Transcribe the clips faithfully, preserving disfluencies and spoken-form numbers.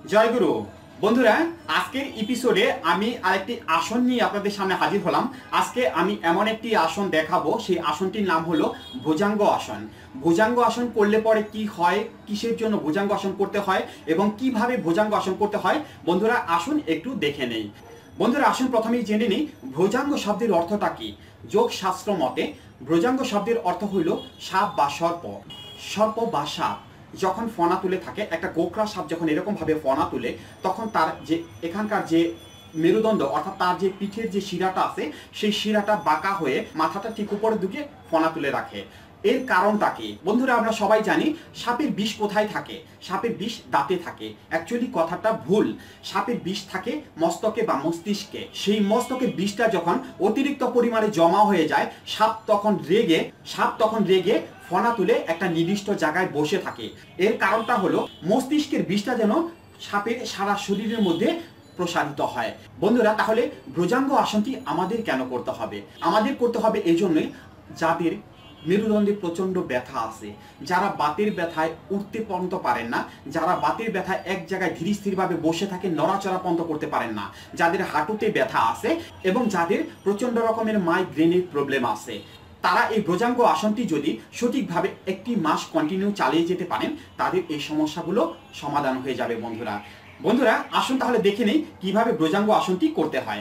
জয় গুরু। বন্ধুরা, আজকের এপিসোডে আমি আরেকটি আসন নিয়ে আপনাদের সামনে হাজির হলাম। আজকে আমি এমন একটি আসন দেখাবো, সেই আসনটির নাম হলো ভুজাঙ্গ আসন। ভুজাঙ্গ আসন করলে পরে কি হয়, কিসের জন্য ভুজাঙ্গ আসন করতে হয় এবং কিভাবে ভুজাঙ্গ আসন করতে হয়, বন্ধুরা আসুন একটু দেখে নেই। বন্ধুরা আসুন প্রথমেই জেনে নিই ভুজাঙ্গ শব্দের অর্থটা কি। যোগ শাস্ত্র মতে ভুজাঙ্গ শব্দের অর্থ হইল সাপ বা সর্প। সর্প বা সাপ যখন ফনা তুলে থাকে, একটা গোকরা সাপ যখন এরকম ভাবে ফনা তুলে, তখন তার যে এখানকার যে মেরুদণ্ড অর্থাৎ তার যে পিঠের যে শিরাটা আছে, সেই শিরাটা বাঁকা হয়ে মাথাটা ঠিক উপরের দিকে ফনা তুলে রাখে। এর কারণটা কি বন্ধুরা? আমরা সবাই জানি সাপের বিষ কোথায় থাকে। সাপের বিষ দাঁতে থাকে। অ্যাকচুয়ালি কথাটা ভুল। সাপের বিষ থাকে মস্তকে বা মস্তিষ্কে। সেই মস্তকের বিষটা যখন অতিরিক্ত পরিমাণে জমা হয়ে যায়, সাপ তখন রেগে সাপ তখন রেগে ফনা তুলে একটা নির্দিষ্ট জায়গায় বসে থাকে। এর কারণটা হলো মস্তিষ্কের বিষটা যেন সাপের সারা শরীরের মধ্যে প্রসারিত হয়। বন্ধুরা, তাহলে ভুজাঙ্গ আসনটি আমাদের কেন করতে হবে? আমাদের করতে হবে এই জন্যই, যাদের মেরুদণ্ডে প্রচণ্ড ব্যথা আছে, যারা বাতের ব্যথায় উঠতে পর্যন্ত পারেন না, যারা বাতের ব্যথায় এক জায়গায় ধীর স্থিরভাবে বসে থাকে, নড়াচড়া পর্যন্ত করতে পারেন না, যাদের হাঁটুতে ব্যথা আছে এবং যাদের প্রচণ্ড রকমের মাইগ্রেনের প্রবলেম আছে, তারা এই ভুজাঙ্গ আসনটি যদি সঠিকভাবে একটি মাস কন্টিনিউ চালিয়ে যেতে পারেন, তাদের এই সমস্যাগুলো সমাধান হয়ে যাবে। বন্ধুরা বন্ধুরা আসুন তাহলে দেখে নেই কিভাবে ভুজাঙ্গ আসনটি করতে হয়।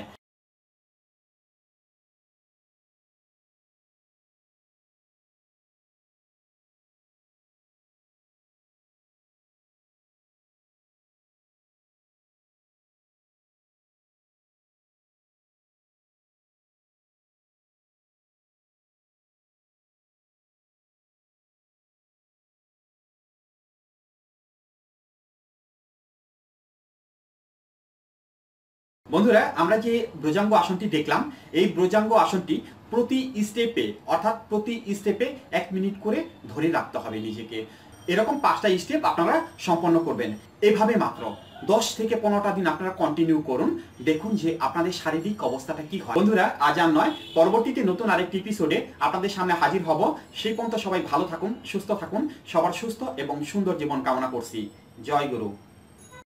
বন্ধুরা, আমরা যে ভুজাঙ্গ আসনটি দেখলাম, এই ভুজাঙ্গ আসনটি প্রতি স্টেপে অর্থাৎ প্রতি স্টেপে এক মিনিট করে ধরে রাখতে হবে নিজেকে। এরকম পাঁচটা স্টেপ আপনারা সম্পন্ন করবেন। এভাবে মাত্র দশ থেকে পনেরোটা দিন আপনারা কন্টিনিউ করুন, দেখুন যে আপনাদের শারীরিক অবস্থাটা কি হয়। বন্ধুরা, আজ আর নয়, পরবর্তীতে নতুন আরেকটি এপিসোডে আপনাদের সামনে হাজির হব। সেই পর্যন্ত সবাই ভালো থাকুন, সুস্থ থাকুন। সবার সুস্থ এবং সুন্দর জীবন কামনা করছি। জয় গুরু।